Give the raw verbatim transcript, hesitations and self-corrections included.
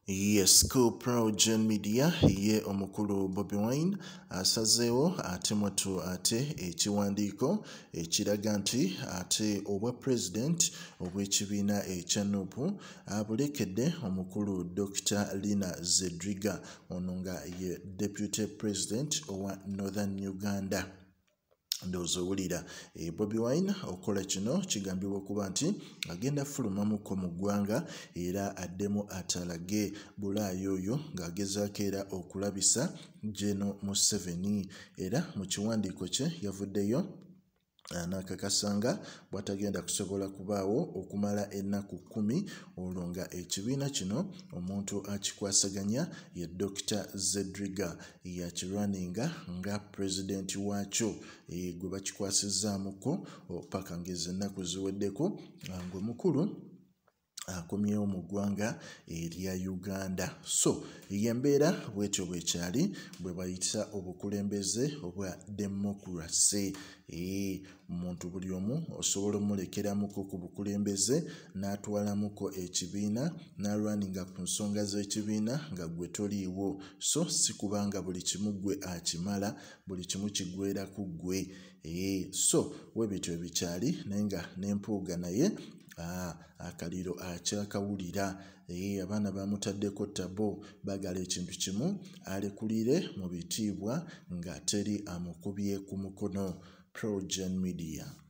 Yes, ko PROJOURN media ye omukulu Bobi Wine asazeewo ate mwatu ate ekiwandiiko ekiraga nti ate obwa president obw'ekibiina ekya enaku abulekedde omukulu Doctor Lina ZEDRIGA ono nga ye deputy president owa Northern Uganda. Ndozowulira e Bobi Wine okola kino kigambibwa okuba nti agenda fulumamuko mu ggwanga era addemu atalage bulaayo oyo ng'agezaako era okulabisa General Museveni. Era mu kiwandiiko kye yavuddeyo n'akakasanga bw'atagenda kusobola kubaawo okumala enaku kkumi olwo nga ekibiina kino omuntu akikwasaganya ye Doctor ZEDRIGA yakirwaninga nga president waakyo e, gwe bakikwasizaamuko paka ngeze ennaku ziweddeko ng'omukulu akomyewo mu ggwanga erya Uganda. So yembeera bwetyo bwekyali bwe bayita obukulembeze obwa democracy. E, omuntu buli omu osobola omulekeramuko ku bukulembeze n'atwalamuko ekibiina n'alwaninga ku nsonga z'ekibiina nga gwe toliiwo. So si kubanga buli kimu gwe akimala, buli kimu kigwera ku ggwe. E, so we bityo ebikyali naye nga n'empuuga naye Ah, akaliro akyakawulira. E, abaana bamutaddeko tabo bagala ekintu kimu alekulire mu bitiibwa nga teri amukubye ku mukono. PROJOURN media.